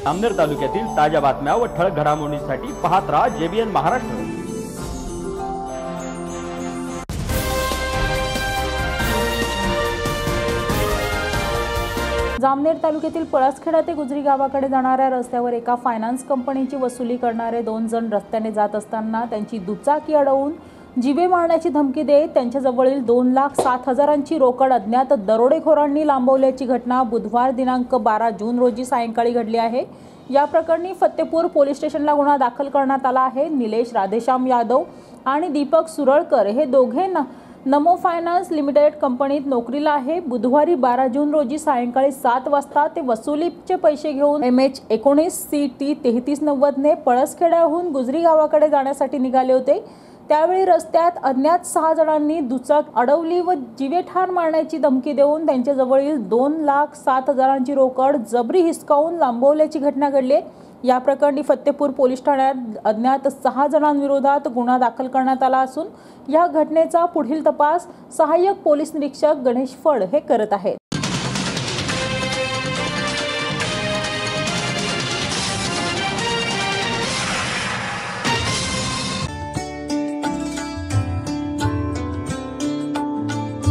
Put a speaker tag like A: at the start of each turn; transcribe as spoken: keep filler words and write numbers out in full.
A: जामनेर तालुक्यातील ताज्या बातम्या व ठळक घडामोडींसाठी पाहत राहा जेबीएन महाराष्ट्र।
B: जामनेर तालुक्यातील पळसखेडा ते गुजरी गावाकडे जाणाऱ्या रस्त्यावर एका फायनान्स कंपनीची वसुली करणारे दोन जण रस्त्याने जात असताना त्यांची दुचाकी अडवून जीवे मारण्याची धमकी देत त्यांच्याजवळील दोन लाख सात हजारांची रोकड अज्ञात दरोडेखोरांनी लांबवल्याची घटना बुधवार दिनांक बारा जून रोजी सायंकाळी घडली आहे। या प्रकरणी फत्तेपूर पोलीस स्टेशनला गुन्हा दाखल करण्यात आला आहे। निलेश राधेश्याम यादव आणि दीपक सुरळकर हे दोघे नमो फायनान्स लिमिटेड कंपनीत नोकरीला आहे। बुधवारी बारा जून रोजी सायंकाळी सात वाजता ते वसुलीचे पैसे घेऊन एम एच एकोणीस सी टी तेहतीस नव्वद ने पळसखेड्याहून गुजरी गावाकडे जाण्यासाठी निघाले होते। त्यावेळी रस्त्यात अज्ञात सहा जणांनी दुचाक अडवली व जीवे ठार मारण्याची धमकी देऊन त्यांच्याजवळील दोन लाख सात हजारांची रोकड जबरी हिसकावून लांबवल्याची घटना घडली। या प्रकरणी फत्तेपूर पोलीस ठाण्यात अज्ञात सहा जणांविरोधात गुन्हा दाखल करण्यात आला असून या घटनेचा पुढील तपास सहाय्यक पोलीस निरीक्षक गणेश फड हे करत आहेत।